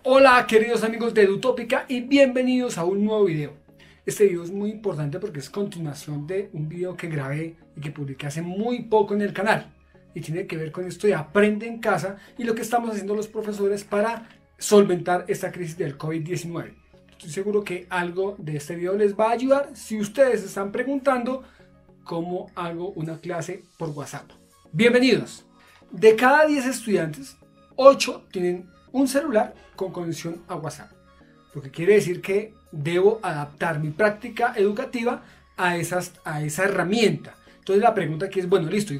Hola queridos amigos de Edutópica y bienvenidos a un nuevo video. Este video es muy importante porque es continuación de un video que grabé y que publiqué hace muy poco en el canal. Y tiene que ver con esto de aprende en casa y lo que estamos haciendo los profesores para solventar esta crisis del COVID-19. Estoy seguro que algo de este video les va a ayudar si ustedes están preguntando cómo hago una clase por WhatsApp. Bienvenidos. De cada 10 estudiantes, 8 tienen un celular con conexión a WhatsApp. Lo que quiere decir que debo adaptar mi práctica educativa a esa herramienta. Entonces la pregunta aquí es, bueno, listo, ¿y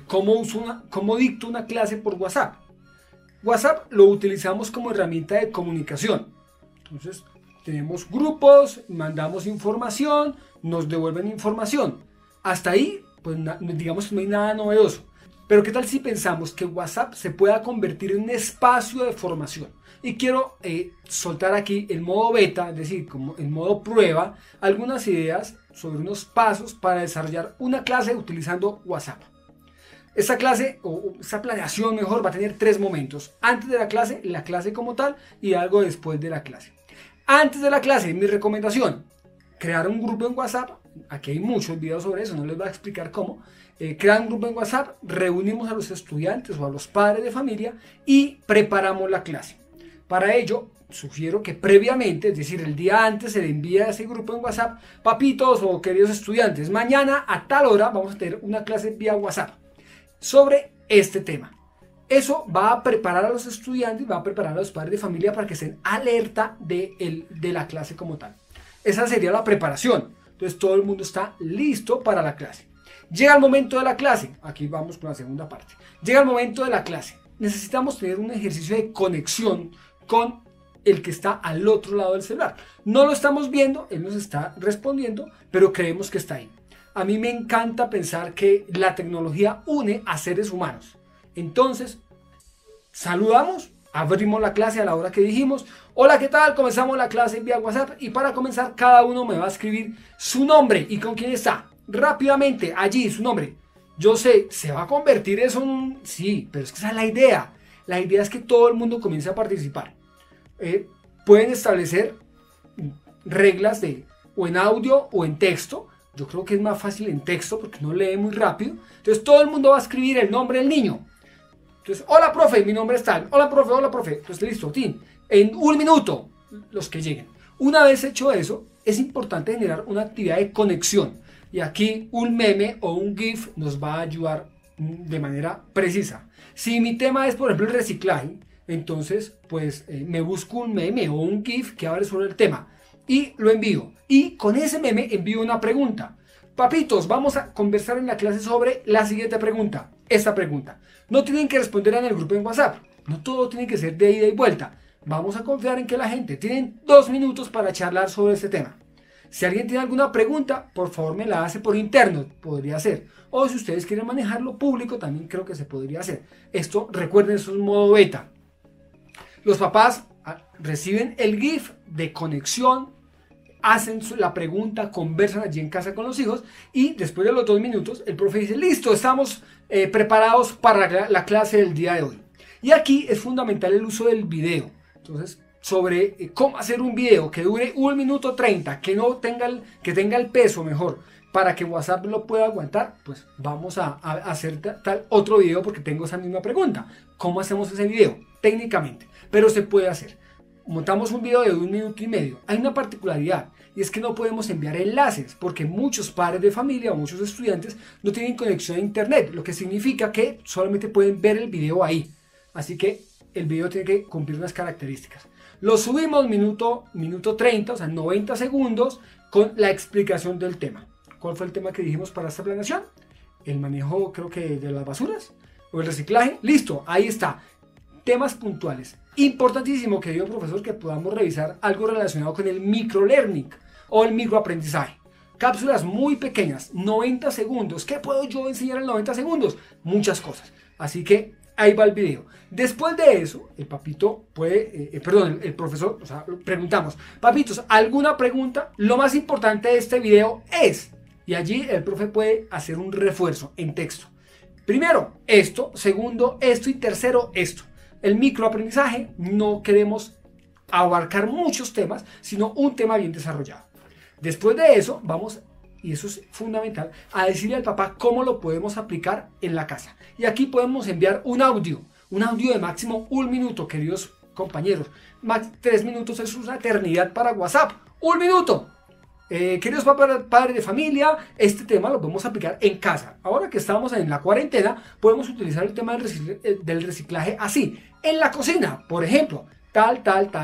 cómo dicto una clase por WhatsApp? WhatsApp lo utilizamos como herramienta de comunicación. Entonces tenemos grupos, mandamos información, nos devuelven información. Hasta ahí, pues digamos que no hay nada novedoso. Pero ¿qué tal si pensamos que WhatsApp se pueda convertir en un espacio de formación? Y quiero soltar aquí el modo beta, es decir, como el modo prueba, algunas ideas sobre unos pasos para desarrollar una clase utilizando WhatsApp. Esta clase, o esta planeación mejor, va a tener 3 momentos. Antes de la clase como tal y algo después de la clase. Antes de la clase, mi recomendación, crear un grupo en WhatsApp. Aquí hay muchos videos sobre eso, no les voy a explicar cómo. Crear un grupo en WhatsApp, reunimos a los estudiantes o a los padres de familia y preparamos la clase. Para ello, sugiero que previamente, es decir, el día antes, se le envía a ese grupo en WhatsApp: papitos o queridos estudiantes, mañana a tal hora vamos a tener una clase vía WhatsApp sobre este tema. Eso va a preparar a los estudiantes, va a preparar a los padres de familia para que estén alerta de la clase como tal. Esa sería la preparación. Entonces todo el mundo está listo para la clase. Llega el momento de la clase. Aquí vamos con la segunda parte. Llega el momento de la clase. Necesitamos tener un ejercicio de conexión con el que está al otro lado del celular. No lo estamos viendo, él nos está respondiendo, pero creemos que está ahí. A mí me encanta pensar que la tecnología une a seres humanos. Entonces, saludamos, abrimos la clase a la hora que dijimos. Hola, ¿qué tal? Comenzamos la clase vía WhatsApp y para comenzar cada uno me va a escribir su nombre y con quién está. Rápidamente, allí su nombre. Yo sé, ¿se va a convertir eso en un...? Sí, pero es que esa es la idea. La idea es que todo el mundo comience a participar. Pueden establecer reglas o en audio o en texto. Yo creo que es más fácil en texto porque no lee muy rápido. Entonces todo el mundo va a escribir el nombre del niño. Entonces, hola profe, mi nombre es tal. Hola profe. Entonces listo, Tim. En 1 minuto, los que lleguen. Una vez hecho eso, es importante generar una actividad de conexión. Y aquí un meme o un GIF nos va a ayudar de manera precisa. Si mi tema es, por ejemplo, el reciclaje, entonces pues me busco un meme o un GIF que hable sobre el tema y lo envío. Y con ese meme envío una pregunta. Papitos, vamos a conversar en la clase sobre la siguiente pregunta. Esta pregunta. No tienen que responder en el grupo en WhatsApp. No todo tiene que ser de ida y vuelta. Vamos a confiar en que la gente tiene 2 minutos para charlar sobre este tema. Si alguien tiene alguna pregunta, por favor me la hace por interno, podría ser. O si ustedes quieren manejarlo público, también creo que se podría hacer. Esto, recuerden, es un modo beta. Los papás reciben el GIF de conexión, hacen la pregunta, conversan allí en casa con los hijos y después de los 2 minutos el profe dice: listo, estamos preparados para la clase del día de hoy. Y aquí es fundamental el uso del video. Entonces, sobre cómo hacer un video que dure 1 minuto 30, que tenga el peso mejor para que WhatsApp lo pueda aguantar, pues vamos a hacer tal otro video porque tengo esa misma pregunta. ¿Cómo hacemos ese video? Técnicamente, pero se puede hacer. Montamos un video de 1 minuto y medio. Hay una particularidad y es que no podemos enviar enlaces porque muchos padres de familia o muchos estudiantes no tienen conexión a internet, lo que significa que solamente pueden ver el video ahí. Así que el video tiene que cumplir unas características. Lo subimos minuto 30, o sea 90 segundos con la explicación del tema. ¿Cuál fue el tema que dijimos para esta planeación? El manejo, creo que de las basuras o el reciclaje. Listo, ahí está. Temas puntuales. Importantísimo, querido profesor, que podamos revisar algo relacionado con el microlearning o el microaprendizaje. Cápsulas muy pequeñas, 90 segundos. ¿Qué puedo yo enseñar en 90 segundos? Muchas cosas. Así que ahí va el video. Después de eso, el papito puede, el profesor, o sea, preguntamos: papitos, ¿alguna pregunta? Lo más importante de este video es, y allí el profe puede hacer un refuerzo en texto. Primero, esto. Segundo, esto. Y tercero, esto. El microaprendizaje no queremos abarcar muchos temas, sino un tema bien desarrollado. Después de eso, vamos, y eso es fundamental, a decirle al papá cómo lo podemos aplicar en la casa. Y aquí podemos enviar un audio de máximo 1 minuto, queridos compañeros. 3 minutos es una eternidad para WhatsApp. 1 minuto. Queridos padres de familia, este tema lo podemos aplicar en casa. Ahora que estamos en la cuarentena, podemos utilizar el tema del reciclaje así. En la cocina, por ejemplo, tal.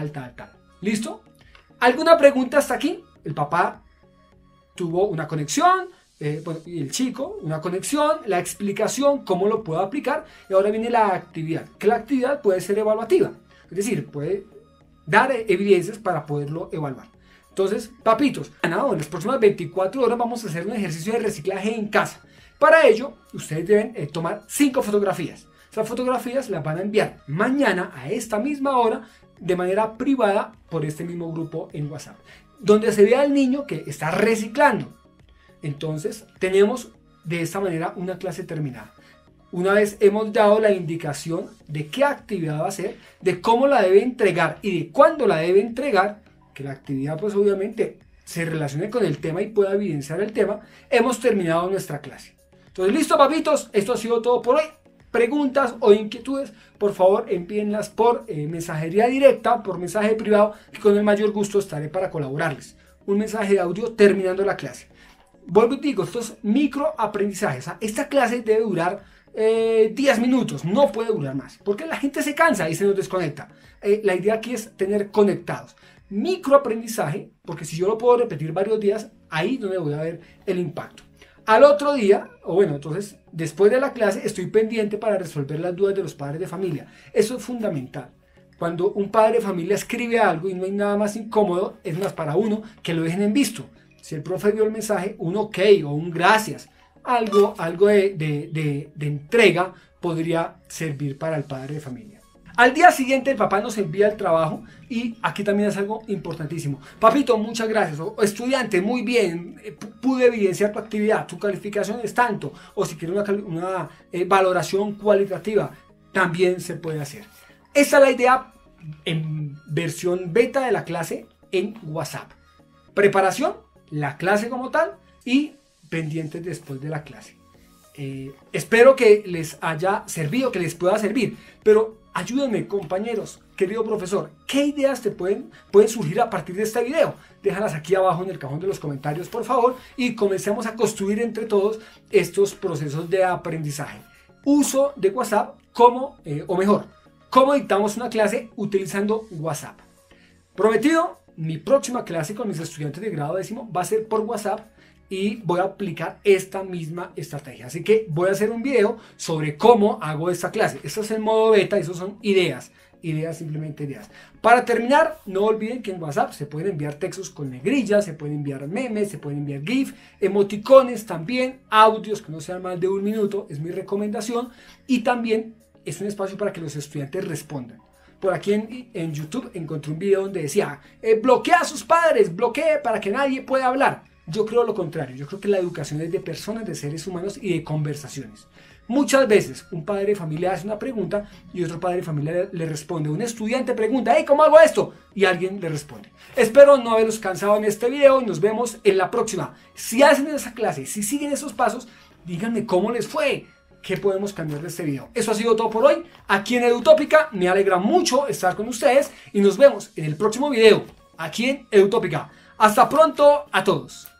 ¿Listo? ¿Alguna pregunta hasta aquí? El papá tuvo una conexión, y el chico una conexión, la explicación, cómo lo puedo aplicar, y ahora viene la actividad. Que la actividad puede ser evaluativa, es decir, puede dar evidencias para poderlo evaluar. Entonces, papitos, en las próximas 24 horas vamos a hacer un ejercicio de reciclaje en casa. Para ello, ustedes deben tomar 5 fotografías. Esas fotografías las van a enviar mañana a esta misma hora de manera privada por este mismo grupo en WhatsApp, donde se vea al niño que está reciclando. Entonces, tenemos de esta manera una clase terminada. Una vez hemos dado la indicación de qué actividad va a hacer, de cómo la debe entregar y de cuándo la debe entregar, que la actividad pues obviamente se relacione con el tema y pueda evidenciar el tema, hemos terminado nuestra clase. Entonces, listo, papitos, esto ha sido todo por hoy. Preguntas o inquietudes, por favor envíenlas por mensajería directa, por mensaje privado, que con el mayor gusto estaré para colaborarles. Un mensaje de audio terminando la clase. Vuelvo y digo, esto es microaprendizaje. O sea, esta clase debe durar 10 minutos, no puede durar más, porque la gente se cansa y se nos desconecta. La idea aquí es tener conectados. Microaprendizaje, porque si yo lo puedo repetir varios días, ahí donde voy a ver el impacto. Al otro día, o bueno, entonces después de la clase estoy pendiente para resolver las dudas de los padres de familia. Eso es fundamental. Cuando un padre de familia escribe algo y no hay nada más incómodo, es más para uno que lo dejen en visto. Si el profe vio el mensaje, un ok o un gracias, algo de entrega podría servir para el padre de familia. Al día siguiente el papá nos envía el trabajo y aquí también es algo importantísimo. Papito, muchas gracias. O estudiante, muy bien, pude evidenciar tu actividad, tu calificación es tanto. O si quieres una valoración cualitativa, también se puede hacer. Esta es la idea en versión beta de la clase en WhatsApp. Preparación, la clase como tal y pendientes después de la clase. Espero que les haya servido, que les pueda servir, pero ayúdenme, compañeros, querido profesor, ¿qué ideas te pueden surgir a partir de este video? Déjalas aquí abajo en el cajón de los comentarios, por favor, y comencemos a construir entre todos estos procesos de aprendizaje. Uso de WhatsApp cómo dictamos una clase utilizando WhatsApp. Prometido, mi próxima clase con mis estudiantes de grado 10º va a ser por WhatsApp y voy a aplicar esta misma estrategia. Así que voy a hacer un video sobre cómo hago esta clase. Esto es el modo beta, eso son ideas, simplemente ideas. Para terminar, no olviden que en WhatsApp se pueden enviar textos con negrillas, se pueden enviar memes, se pueden enviar GIF, emoticones también, audios que no sean más de 1 minuto, es mi recomendación, y también es un espacio para que los estudiantes respondan. Por aquí en YouTube encontré un video donde decía, bloquea a sus padres, bloquee para que nadie pueda hablar. Yo creo lo contrario, yo creo que la educación es de personas, de seres humanos y de conversaciones. Muchas veces un padre de familia hace una pregunta y otro padre de familia le responde. Un estudiante pregunta, hey, ¿cómo hago esto? Y alguien le responde. Espero no haberlos cansado en este video y nos vemos en la próxima. Si hacen esa clase, si siguen esos pasos, díganme cómo les fue. ¿Qué podemos cambiar de este video? Eso ha sido todo por hoy. Aquí en Edutópica me alegra mucho estar con ustedes y nos vemos en el próximo video aquí en Edutópica. Hasta pronto a todos.